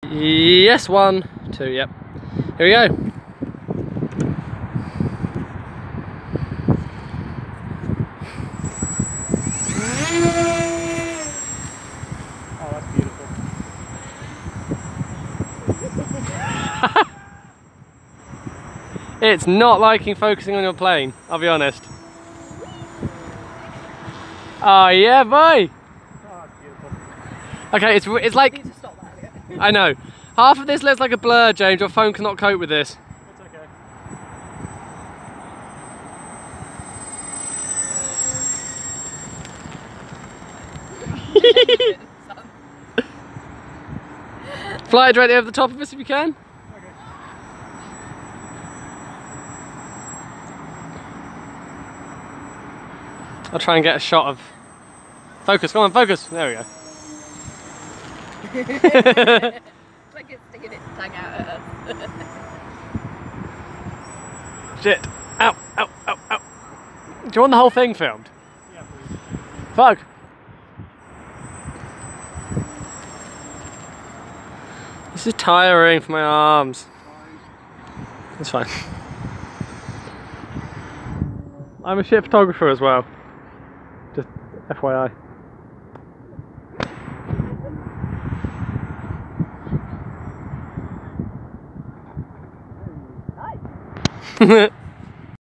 Yes, 1, 2, yep. Here we go. Oh, that's beautiful. It's not liking focusing on your plane, I'll be honest. Oh yeah, boy! Oh, that's beautiful. Okay, it's like... I need to stop that. I know. Half of this looks like a blur, James. Your phone cannot cope with this. It's okay. Fly it directly over the top of us if you can. Okay. I'll try and get a shot of... Focus, come on, focus. There we go. It's like it's sticking its tongue out at us. Shit. Ow, ow, ow, ow. Do you want the whole thing filmed? Yeah, please. Fuck. This is tiring for my arms. It's fine. I'm a shit photographer as well. Just FYI. Nice.